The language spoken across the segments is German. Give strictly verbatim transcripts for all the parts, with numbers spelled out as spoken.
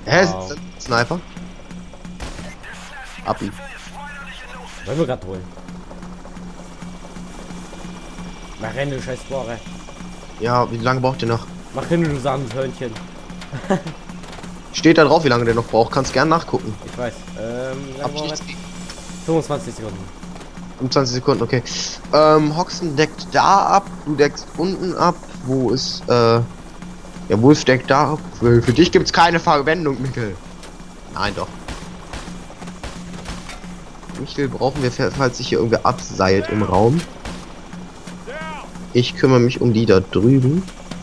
Hä, ist Wow. das ein Sniper? Ab ihn. Wollen wir gerade holen. Mach rein, du scheiß Bohrer. Ja, wie lange braucht ihr noch? Mach hin, du Sandhörnchen. Steht da drauf, wie lange der noch braucht. Kannst gern nachgucken. Ich weiß. Ähm, Hab lange ich brauchen nichts wir? gegen. fünfundzwanzig Sekunden. fünfundzwanzig Sekunden, okay. Ähm, Hoxen deckt da ab, du deckst unten ab. Wo ist, äh... Der Wolf deckt da ab. Für, für dich gibt's keine Verwendung, Mikkel. Nein, doch. Michel brauchen wir, falls sich hier irgendwer abseilt im Raum. Ich kümmere mich um die da drüben.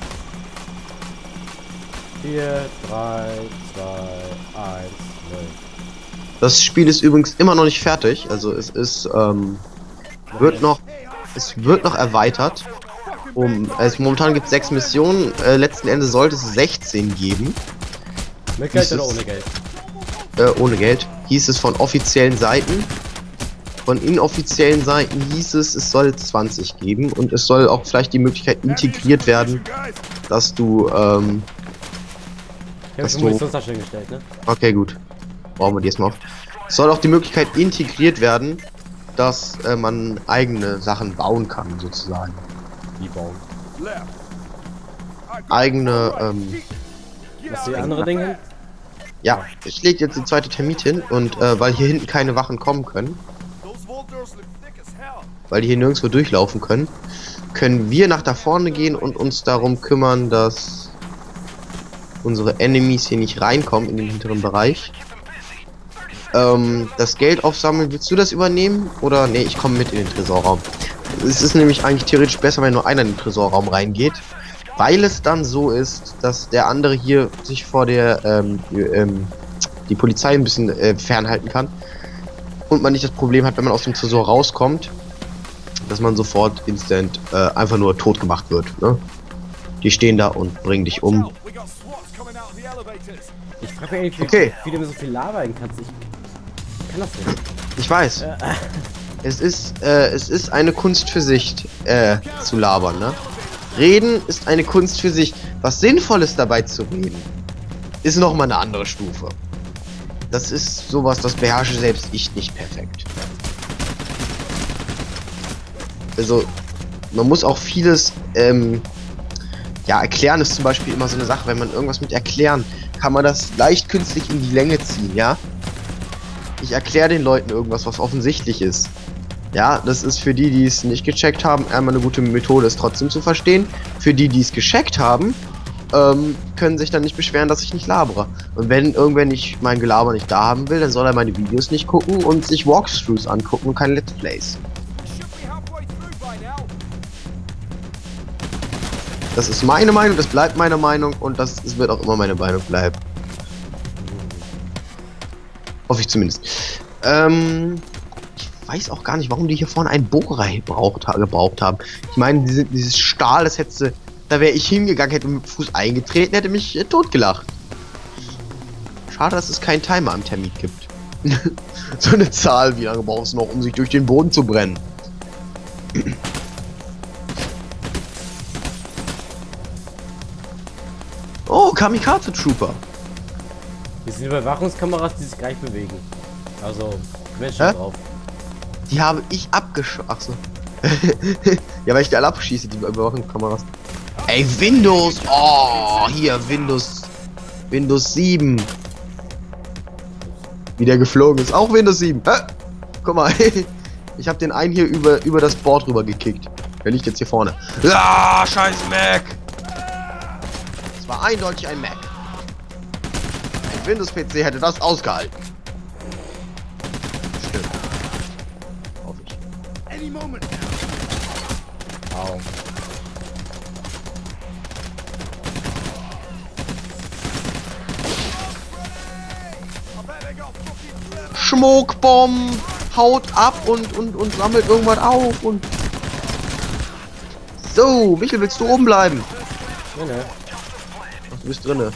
vier, drei, zwei, eins, null. Das Spiel ist übrigens immer noch nicht fertig. Also es ist, ähm, wird noch, es wird noch erweitert. Um, also momentan gibt es sechs Missionen. Äh, letzten Endes sollte es sechzehn geben. Mit Geld Hieß oder es- ohne Geld? Äh, ohne Geld. Hieß es von offiziellen Seiten. Von inoffiziellen Seiten hieß es, es soll zwanzig geben. Und es soll auch vielleicht die Möglichkeit integriert werden, dass du, ähm, Ich habe Hast schon du- Munitionstasche gestellt, ne? okay, gut. Brauchen wir die erstmal auf. Es soll auch die Möglichkeit integriert werden, dass äh, man eigene Sachen bauen kann, sozusagen. Die bauen. Eigene, ähm, Was die andere Dinge hin? ja, ich lege jetzt die zweite Termit hin und äh, weil hier hinten keine Wachen kommen können, weil die hier nirgendwo durchlaufen können, können wir nach da vorne gehen und uns darum kümmern, dass unsere Enemies hier nicht reinkommen in den hinteren Bereich. Ähm, das Geld aufsammeln, willst du das übernehmen? Oder, nee, ich komme mit in den Tresorraum. Es ist nämlich eigentlich theoretisch besser, wenn nur einer in den Tresorraum reingeht, weil es dann so ist, dass der andere hier sich vor der, ähm, die, ähm, die Polizei ein bisschen äh, fernhalten kann und man nicht das Problem hat, wenn man aus dem Tresor rauskommt, dass man sofort instant äh, einfach nur tot gemacht wird, ne? Die stehen da und bringen dich um. Ich frage mich eigentlich, wie, Okay. wie du mir so viel labern kannst. Ich kann das nicht. Ich weiß. Äh, Es ist, äh, es ist eine Kunst für sich, äh, zu labern, ne? Reden ist eine Kunst für sich. Was Sinnvolles dabei zu reden, ist nochmal eine andere Stufe. Das ist sowas, das beherrsche selbst ich nicht perfekt. Also, man muss auch vieles, ähm, ja, erklären ist zum Beispiel immer so eine Sache. Wenn man irgendwas mit erklären, kann man das leicht künstlich in die Länge ziehen, ja? Ich erkläre den Leuten irgendwas, was offensichtlich ist. Ja, das ist für die, die es nicht gecheckt haben, einmal eine gute Methode, es trotzdem zu verstehen. Für die, die es gecheckt haben, ähm, können sich dann nicht beschweren, dass ich nicht labere. Und wenn irgendwer nicht mein Gelaber nicht da haben will, dann soll er meine Videos nicht gucken und sich Walkthroughs angucken und keine Let's Plays. Das ist meine Meinung, das bleibt meine Meinung und das es wird auch immer meine Meinung bleiben. Hoffe ich zumindest. Ähm, ich weiß auch gar nicht, warum die hier vorne einen Bohrer gebraucht, gebraucht haben. Ich meine, diese, dieses Stahl, das hätte, da wäre ich hingegangen, hätte mit dem Fuß eingetreten, hätte mich äh, totgelacht. Schade, dass es keinen Timer am Termit gibt. So eine Zahl, wie lange brauchst du noch, um sich durch den Boden zu brennen? Oh, Kamikaze Trooper. hier sind Überwachungskameras, die sich gleich bewegen. Also, Menschen Hä? drauf. Die habe ich abgeschossen. Achso. Ja, weil ich die alle abschieße, die Überwachungskameras. Ey, Windows! Oh, hier, Windows. Windows sieben. Wie der geflogen ist. Auch Windows sieben. Hä? Guck mal. Ich habe den einen hier über, über das Board rüber gekickt. Der liegt jetzt hier vorne. Ja, scheiß Mac! Es war eindeutig ein Mac. Ein Windows-P C hätte das ausgehalten. Stimmt. Hoffe ich. Au. Schmuckbomb haut ab und, und, und sammelt irgendwas auf und... So, Michel, willst du oben bleiben? Ne, ne. Ach, du bist drinne.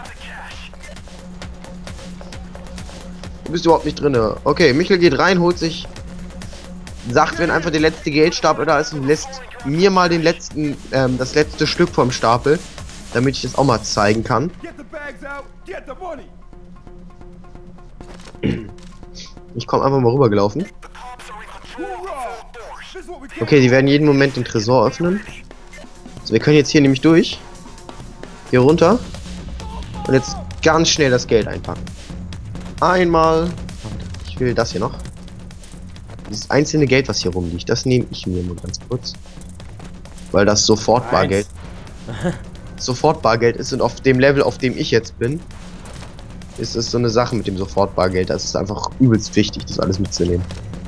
Du bist überhaupt nicht drinne. Okay, Michel geht rein, holt sich... Sagt, wenn einfach der letzte Geldstapel da ist und lässt mir mal den letzten, ähm, das letzte Stück vom Stapel, damit ich das auch mal zeigen kann. Ich komme einfach mal rübergelaufen. Okay, die werden jeden Moment den Tresor öffnen. Also wir können jetzt hier nämlich durch. Hier runter. Und jetzt ganz schnell das Geld einpacken. Einmal. Ich will das hier noch. Dieses einzelne Geld, was hier rumliegt, das nehme ich mir nur ganz kurz. Weil das sofort Bargeld. Sofort Bargeld ist und auf dem Level, auf dem ich jetzt bin, ist es so eine Sache mit dem sofort Bargeld. Das ist einfach übelst wichtig, das alles mitzunehmen.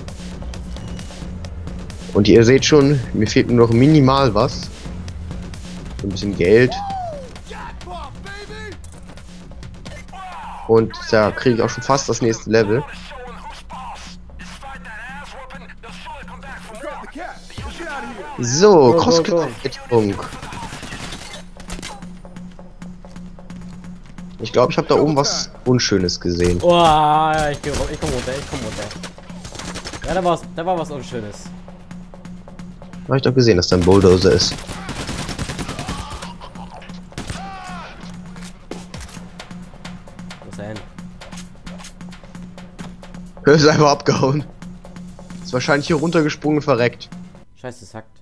Und ihr seht schon, mir fehlt nur noch minimal was. So ein bisschen Geld. Und da kriege ich auch schon fast das nächste Level. So, Crosskletttung. Ich glaube, ich habe da oben was Unschönes gesehen. Oh, ja, ich, geh, ich komm runter, ich komm runter. Ja, da, war's, da war was Unschönes. Habe ich doch gesehen, dass da ein Bulldozer ist. Wo ist er hin? Er ist einfach abgehauen. Ist wahrscheinlich hier runtergesprungen und verreckt. Scheiße, es hackt.